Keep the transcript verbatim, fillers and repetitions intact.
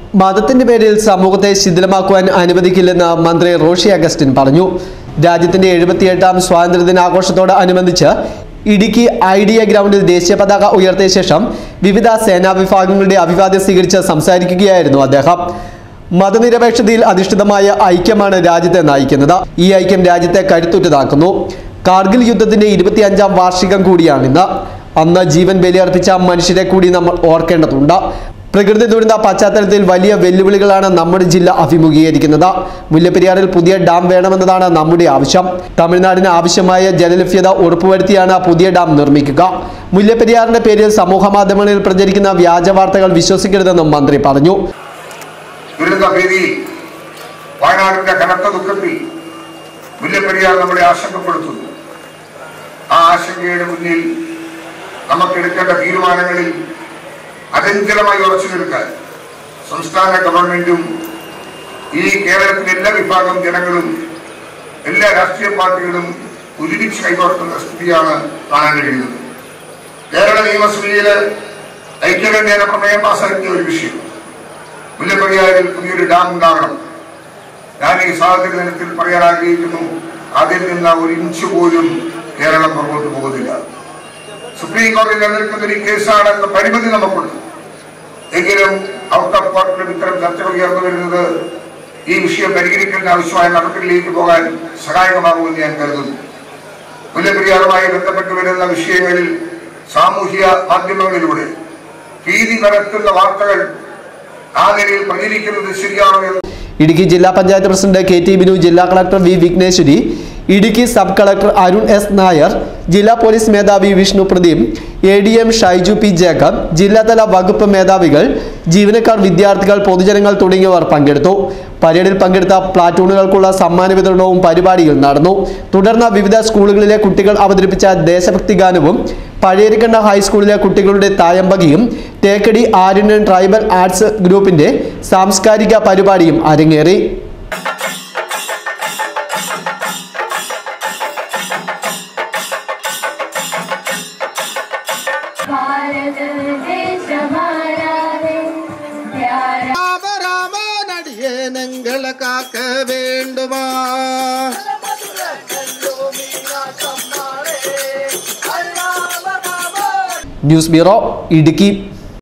മതത്തിന്റെ പേരിൽ സമൂഹത്തെ ശിഥിലമാക്കുവാൻ അനുവദിക്കില്ലെന്ന് മന്ത്രി റോഷി അഗസ്റ്റിൻ പറഞ്ഞു. രാജ്യത്തിന്റെ എഴുപത്തിയെട്ടാം സ്വാതന്ത്ര്യദിനാഘോഷത്തോടനുബന്ധിച്ച് ഇടുക്കി ഐഡിയ ഗ്രൗണ്ടിൽ ദേശീയ പതാക ഉയർത്തിയ ശേഷം വിവിധ സേനാ വിഭാഗങ്ങളുടെ അഭിവാദ്യം സ്വീകരിച്ച് സംസാരിക്കുകയായിരുന്നു അദ്ദേഹം. മതനിരപേക്ഷതയിൽ അധിഷ്ഠിതമായ ഐക്യമാണ് രാജ്യത്തെ നയിക്കുന്നത്. ഈ ഐക്യം രാജ്യത്തെ കരുത്തുറ്റതാക്കുന്നു. കാർഗിൽ യുദ്ധത്തിന്റെ ഇരുപത്തിയഞ്ചാം വാർഷികം കൂടിയാണിന്ന്. അന്ന് ജീവൻ ബലിയർപ്പിച്ച മനുഷ്യരെ കൂടി നമ്മൾ ഓർക്കേണ്ടതുണ്ട്. പ്രകൃതി ദുരന്ത പശ്ചാത്തലത്തിൽ വലിയ വെല്ലുവിളികളാണ് നമ്മുടെ ജില്ല അഭിമുഖീകരിക്കുന്നത്. മുല്ലപ്പെരിയാറിൽ പുതിയ ഡാം വേണമെന്നതാണ് നമ്മുടെ ആവശ്യം. തമിഴ്നാടിന് ആവശ്യമായ ജലലഭ്യത ഉറപ്പുവരുത്തിയാണ് പുതിയ ഡാം നിർമ്മിക്കുക. മുല്ലപ്പെരിയാറിന്റെ പേരിൽ സമൂഹ മാധ്യമങ്ങളിൽ പ്രചരിക്കുന്ന വ്യാജ വാർത്തകൾ വിശ്വസിക്കരുതെന്നും മന്ത്രി പറഞ്ഞു. വയനാടിന്റെ കനത്ത ദുഃഖത്തിൽ മുല്ലപ്പെരിയാർ നമ്മളെ ആശങ്കപ്പെടുത്തുന്നു. ആ ആശങ്കയുടെ മുന്നിൽ നമുക്കെടുക്കേണ്ട തീരുമാനങ്ങളിൽ അചഞ്ചലമായി ഉറച്ചു നിൽക്കാൻ സംസ്ഥാന ഗവൺമെന്റും ഈ കേരളത്തിലെ എല്ലാ വിഭാഗം ജനങ്ങളും എല്ലാ രാഷ്ട്രീയ പാർട്ടികളും ഒരുമിച്ച് കൈകോർക്കുന്ന സ്ഥിതിയാണ് കാണാൻ കഴിയുന്നത്. കേരള നിയമസഭയില് ഐക്യകണ്ഠേന പ്രമേയം പാസാക്കിയ ഒരു വിഷയം, മുല്ലപ്പെരിയാറിൽ പുതിയൊരു ഡാം ഉണ്ടാകണം. ഞാൻ ഈ സ്വാതന്ത്ര്യ ദിനത്തിൽ പറയാൻ ആഗ്രഹിക്കുന്നു, അതിൽ നിന്ന് ഒരു ഇഞ്ച് പോലും കേരളം പുറകോട്ട് പോകുന്നില്ല. സുപ്രീം കോടതിയിൽ നിലനിൽക്കുന്ന ഒരു കേസാണെന്ന പരിമിതി നമുക്കുണ്ട്. എങ്കിലും ഔട്ട് ഓഫ് കോർട്ടിലും ഇത്തരം ചർച്ചകൾ ഉയർന്നു വരുന്നത് ഈ വിഷയം പരിഹരിക്കുന്നതിന് ആവശ്യമായ നടപടികളിലേക്ക് പോകാൻ സഹായകമാകുമെന്ന് ഞാൻ കരുതുന്നു. മുല്ലപ്പെരിയാറുമായി ബന്ധപ്പെട്ട് വരുന്ന വിഷയങ്ങളിൽ സാമൂഹ്യ മാധ്യമങ്ങളിലൂടെ ഭീതി പരത്തുന്ന വാർത്തകൾ ആ നിലയിൽ പ്രചരിക്കുന്നത് ശരിയാണോ എന്ന് ഇടുക്കി ജില്ലാ panchayat president K T Binu, ജില്ലാ collector V Vigneshwari, Idukki sub collector Arun S Nair, ജില്ലാ പോലീസ് മേധാവി Vishnu Pradeep, A D M Shaiju P Jacob, ജില്ലാതല വകുപ്പ് മേധാവികൾ, ജീവനക്കാർ, വിദ്യാർത്ഥികൾ, പൊതുജനങ്ങൾ തുടങ്ങിയവർ പങ്കെടുത്തു. പരേഡിൽ പങ്കെടുത്ത പ്ലാറ്റൂണുകൾക്കുള്ള സമ്മാന വിതരണവും പരിപാടിയിൽ നടന്നു. തുടർന്ന് വിവിധ സ്കൂളുകളിലെ കുട്ടികൾ അവതരിപ്പിച്ച ദേശഭക്തി ഗാനവും പഴയരിക്കണ്ട ഹൈസ്കൂളിലെ കുട്ടികളുടെ തായമ്പകയും തേക്കടി ആര്യൻ ട്രൈബൽ ആർട്സ് ഗ്രൂപ്പിന്റെ സാംസ്കാരിക പരിപാടിയും അരങ്ങേറി. காக்க வேண்டுமா ന്യൂസ് ബ്യൂറോ ഇടുക്കി.